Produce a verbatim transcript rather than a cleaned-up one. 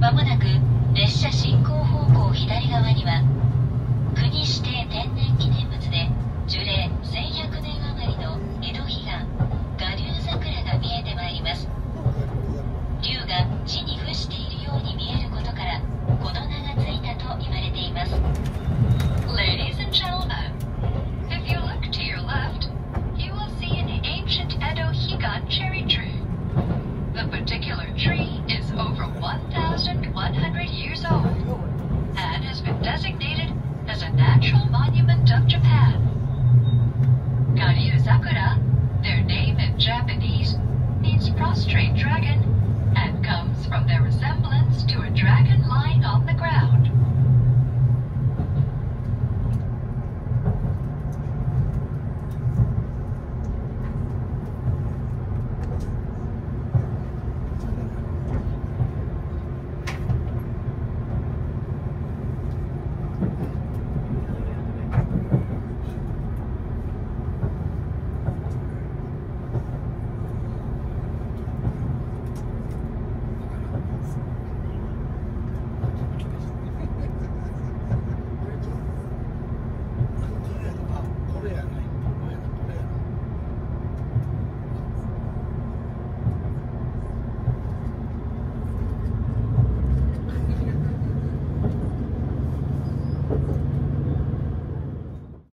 まもなく列車進行方向左側には国指定天然記念物で樹齢せんひゃくねん余りの江戸彼岸臥龍桜が見えてまいります。龍が地に伏しているように見えることからこの名がついたと言われています。 Ladies and gentlemen, if you look to your left, you will see an ancient Edo Higan cherry tree. The particular tree is over one thousand one hundred years old and has been designated as a natural monument of Japan. Garyuzakura, their name in Japanese, means prostrate dragon and comes from their resemblance to a dragon